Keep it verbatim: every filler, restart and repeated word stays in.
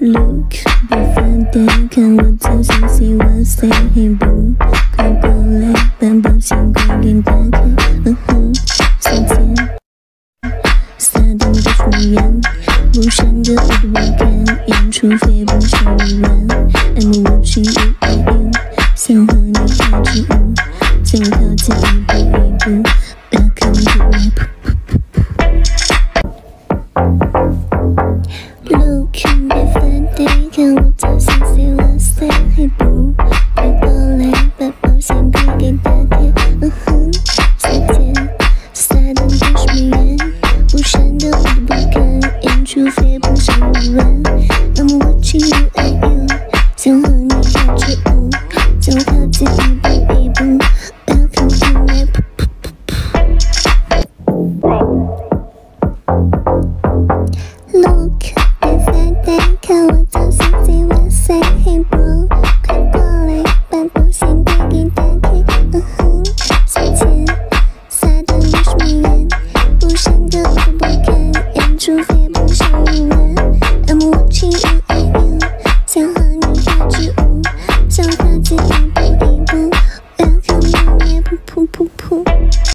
Look， 别反对，看我走向 ，See what say， 嘿不，快过来，把保险柜给打开，嗯哼，再见。撒动的誓言，不闪着我的我看，演出非不手软。I'm watching you and you， 想和你跳支舞，就靠近一步一步，不要看着我噗噗噗噗。Look， 别反对，看我走向 ，See what say， 嘿不，快过来，把保险柜给打开，嗯哼，再见。撒动的誓言。不闪的我都不看，演出非不手软。I'm watching you and you， 想和你跳支舞，就靠近一步一步，不要看着我噗噗噗噗。Look， 别反对，看我走向 ，See what say， Hey bro， 快过来，把保险柜给打开。